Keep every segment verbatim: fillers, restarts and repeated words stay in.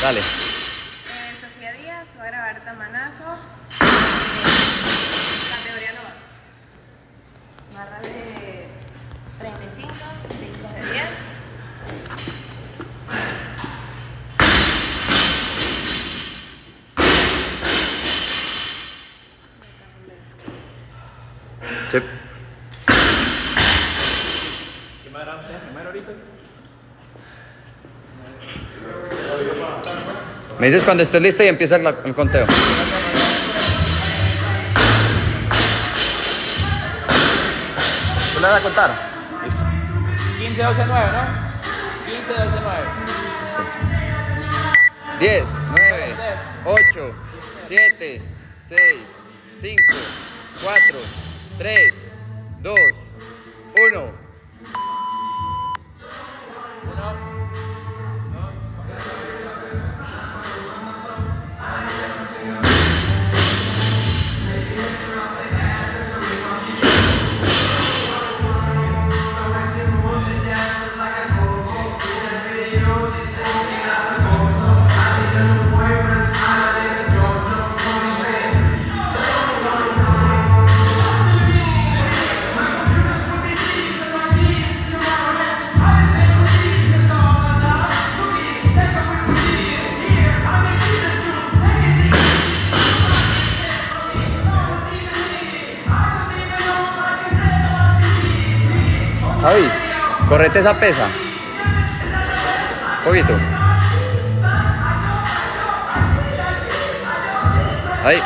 Dale. Eh, Sofía Díaz, voy a grabar Tamanaco. Categoría no va. Barra de treinta y cinco, discos de diez. Sí. ¿Qué más era usted? ¿Primero ahorita? Me dices cuando estés lista y empieza el, el conteo. ¿Tú le vas a contar? Listo. quince, doce, nueve, ¿no? quince, doce, nueve. diez, nueve, ocho, siete, seis, cinco, cuatro, tres, dos, uno. Javi, correte esa pesa. Un poquito. Ahí.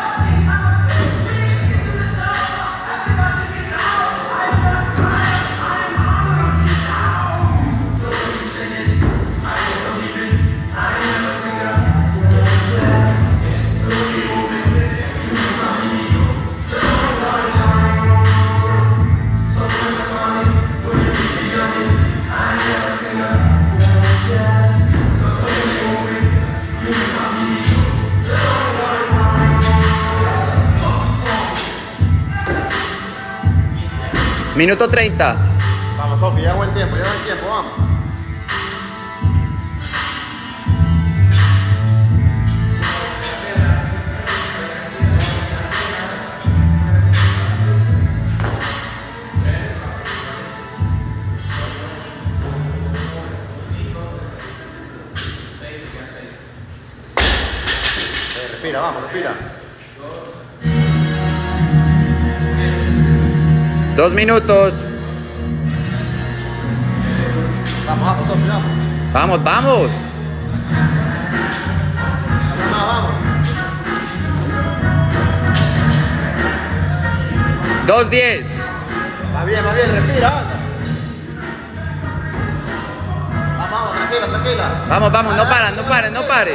Minuto treinta. Vamos, Sofi, ya hago el tiempo, ya hago el tiempo, vamos. Eh, respira, vamos, respira. Dos minutos. Vamos, vamos, Sofi, vamos. Vamos, vamos. Vamos, vamos. Dos diez. Va bien, va bien, respira, anda. Vamos, vamos, tranquila, tranquila. Vamos, vamos, no paran, no paren, no paren.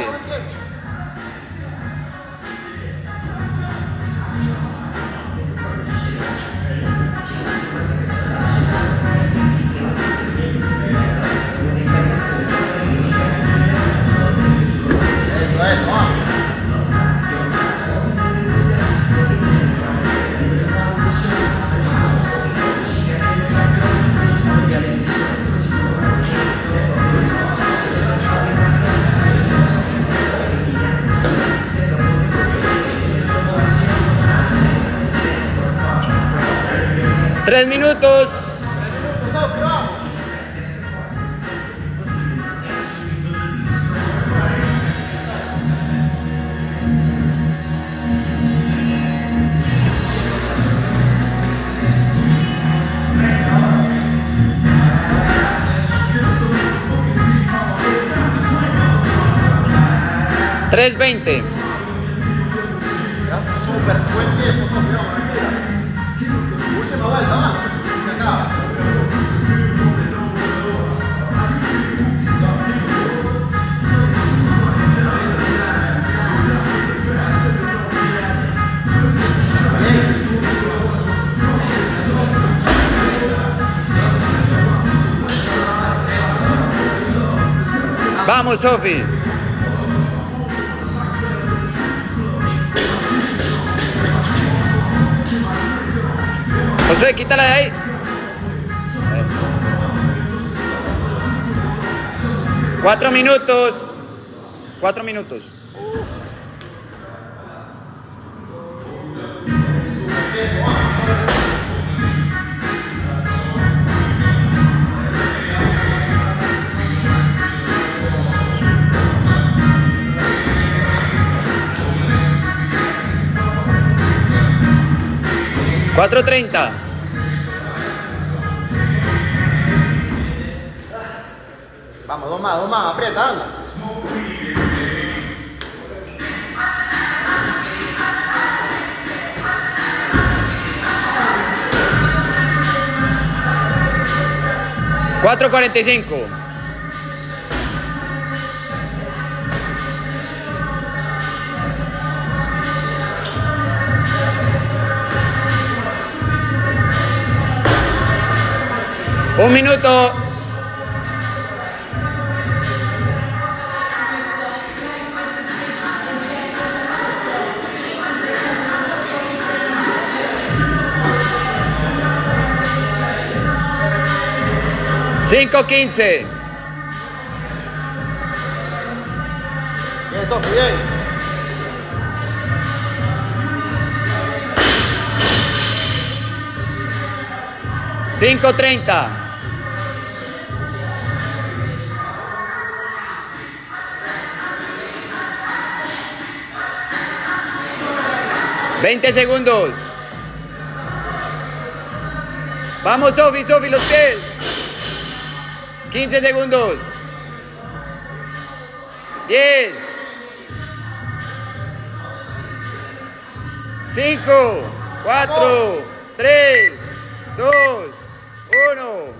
Eso, eso, vamos. Tres minutos. Tres veinte. Súper buen tiempo, Sofi, vamos, tranquila. Última vuelta, vamos. Se acaba. Vamos, Sofi. Josué, quítala de ahí. Cuatro minutos. Cuatro minutos. cuatro treinta. Vamos, dos más, dos más, aprieta, anda. cuatro cuarenta y cinco. Un minuto. cinco quince. Bien, Sofi, bien. cinco treinta. veinte segundos. Vamos, Sofi, Sofi, los pies. quince segundos. diez. cinco, cuatro, tres, dos, uno.